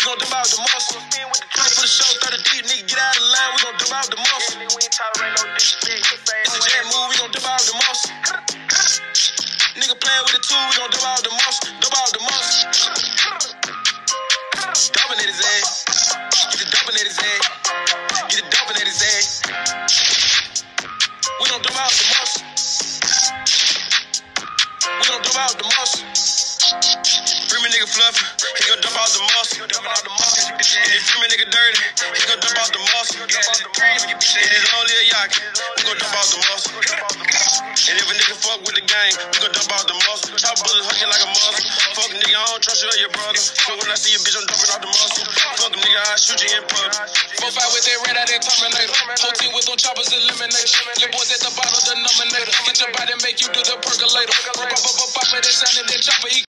gon' dump out the muscle. For the show, 30 deep, nigga, get out of line, we gon' dump out the muscle. It's a jet move, we gon' dump out the muscle. Nigga playin' with the tool, we gon' dump out the muscle. Dump out the muscle. Dumping at his ass. Get the dumping at his ass. Get the dumping at his ass. We gon' dump out the muscle. We gon' dump out the muscle. Free me nigga fluffy, he gon' dump out the muscle. And if free me nigga dirty, he gon' dump out the muscle. And it's only a yak, we gon' dump out the muscle. And if a nigga fuck with the gang, we gon' dump out the muscle. Chop bullets hugging like a muscle. Fuck nigga, I don't trust you or your brother. So when I see a bitch, I'm dumping out the muscle. Fuck nigga, I shoot you in public. 4-5 with that red out that Terminator. Whole team with them choppers eliminated. Your boys at the bottom, the nominator. Get your body, make you do the percolator. Pop, that sound in that chopper.